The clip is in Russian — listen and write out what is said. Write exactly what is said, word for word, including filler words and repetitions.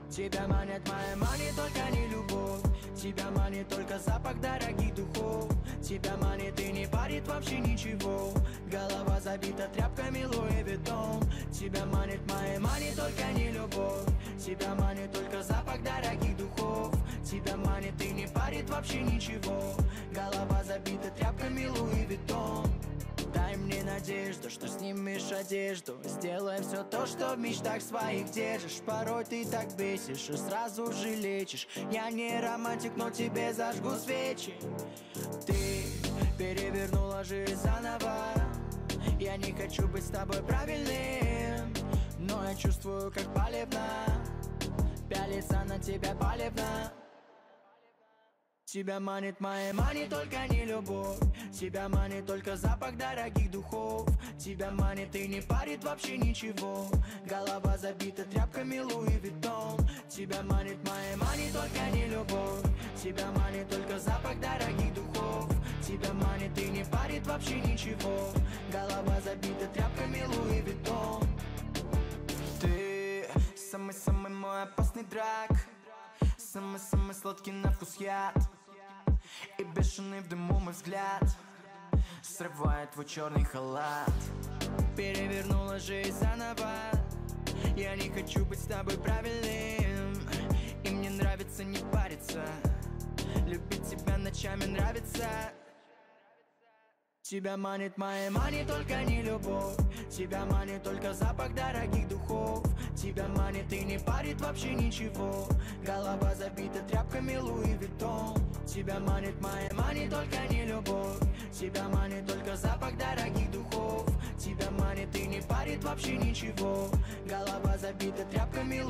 Тебя манит моя мани, только не любовь. Тебя манит только запах дорогих духов. Тебя манит и не парит вообще ничего. Голова забита тряпками Луи Виттон. Тебя манит моя мани, только не любовь. Тебя манит только запах дорогих духов. Тебя манит и не парит вообще ничего. Голова забита тряпками Луи Виттон. Дай мне надежду, что снимешь одежду. Сделай все то, что в мечтах своих держишь. Порой ты так бесишь и сразу же лечишь. Я не романтик, но тебе зажгу свечи. Ты перевернула жизнь заново. Я не хочу быть с тобой правильным, но я чувствую, как палевно. Пялиться на тебя палевно. Тебя манит моя мани, только не любовь. Тебя манит только запах дорогих духов. Тебя манит и не парит вообще ничего. Голова забита тряпками Луи Виттон. Тебя манит моя мани, только не любовь. Тебя манит только запах дорогих духов. Тебя манит и не парит вообще ничего. Голова забита тряпками Луи Виттон. Ты самый-самый мой опасный драк. Самый-самый сладкий на вкус яд. И бешеный в дыму мой взгляд срывает твой черный халат. Перевернула жизнь заново. Я не хочу быть с тобой правильным, и мне нравится не париться. Любить тебя ночами нравится. Тебя манит моя мани, только не любовь. Тебя манит только запах дорогих духов. Тебя манит и не парит вообще ничего. Голова забита тряпками Луи Виттон. Тебя манит моя мани, только не любовь. Тебя манит только запах дорогих духов. Тебя манит и не парит вообще ничего. Голова забита тряпками Луи